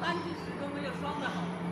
单击时都没有双的好。